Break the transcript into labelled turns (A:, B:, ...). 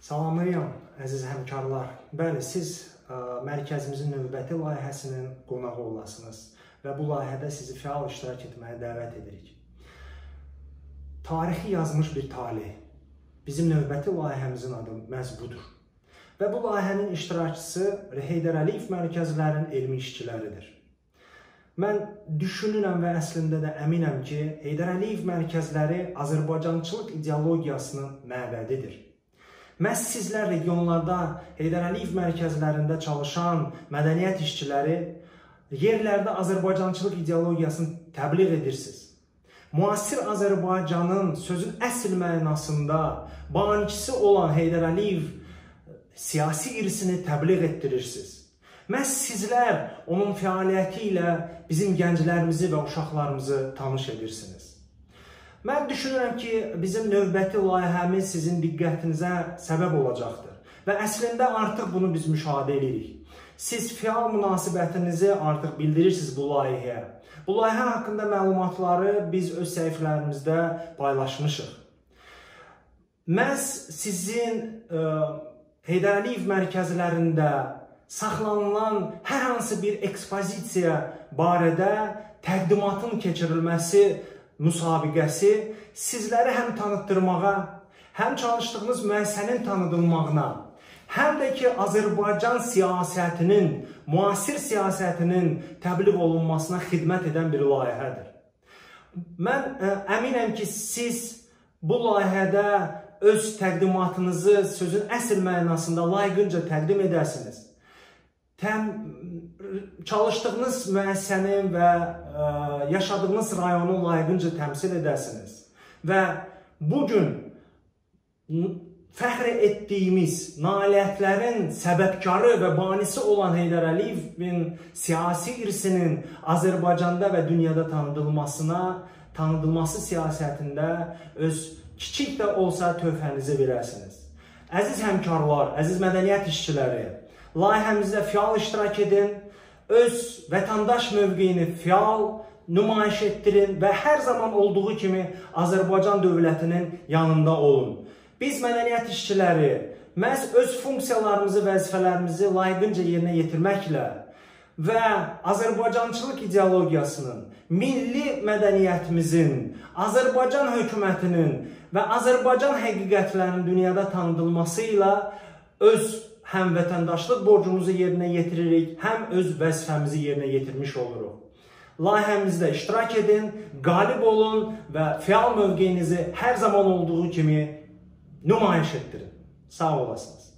A: Salamlayıram, əziz həmkarlar. Bəli, siz mərkəzimizin növbəti layihəsinin qonağı olasınız və bu layihədə sizi fəal iştirak etməyə dəvət edirik. Tarixi yazmış bir talih. Bizim növbəti layihəmizin adı məhz budur. Və bu layihənin iştirakçısı Heydər Əliyev mərkəzlərinin elmi işçiləridir. Mən düşünürəm və əslində də əminəm ki, Heydər Əliyev mərkəzləri Azərbaycançılıq ideologiyasının məbədidir. Məhz sizlər regionlarda Heydər Əliyev mərkəzlərində çalışan mədəniyyət işçiləri yerlərdə Azərbaycançılıq ideologiyasını təbliğ edirsiniz. Müasir Azərbaycanın sözün əsl mənasında banikisi olan Heydər Əliyev siyasi irsini təbliğ etdirirsiniz. Məhz sizlər onun fəaliyyəti ilə bizim gənclərimizi və uşaqlarımızı tanış edirsiniz. Mən düşünürəm ki, bizim növbəti layihəmiz sizin diqqətinizə səbəb olacaqdır. Və əslində artıq bunu biz müşahidə edirik. Siz fəal münasibətinizi artıq bildirirsiniz bu layihəyə. Bu layihə haqqında məlumatları biz öz səhifələrimizdə paylaşmışıq. Məhz sizin Heydər Əliyev mərkəzlərində saxlanılan hər hansı bir ekspozisiya barədə təqdimatın keçirilməsi müsabiqəsi sizləri həm tanıtdırmağa, həm çalışdığınız müəssisənin tanıdılmağına, həm də ki, Azərbaycan siyasətinin, müasir siyasətinin təbliğ olunmasına xidmət edən bir layihədir. Mən əminəm ki, siz bu layihədə öz təqdimatınızı sözün əsl mənasında layiqincə təqdim edərsiniz. Çalışdığınız müəssisənin və yaşadığınız rayonu layiqincə təmsil edərsiniz. Və bugün fəxr etdiyimiz nailiyyətlərin səbəbkarı və banisi olan Heydər Əliyevin siyasi irsinin Azərbaycanda və dünyada tanıdılması siyasətində öz kiçik də olsa töhfənizi verərsiniz. Əziz həmkarlar, əziz mədəniyyət işçiləri, layihəmizdə fəal iştirak edin, öz vətəndaş mövqeyini fəal nümayiş etdirin və hər zaman olduğu kimi Azərbaycan dövlətinin yanında olun. Biz mədəniyyət işçiləri məhz öz funksiyalarımızı, vəzifələrimizi layiqincə yerinə yetirməklə və Azərbaycançılıq ideologiyasının, milli mədəniyyətimizin, Azərbaycan hökumətinin və Azərbaycan həqiqətlərinin dünyada tanıdılması ilə öz həm vətəndaşlıq borcumuzu yerinə yetiririk, həm öz vəzifəmizi yerinə yetirmiş oluruq. Layihəmizdə iştirak edin, qalib olun və fəal mövqeyinizi hər zaman olduğu kimi nümayiş etdirin. Sağ olasınız.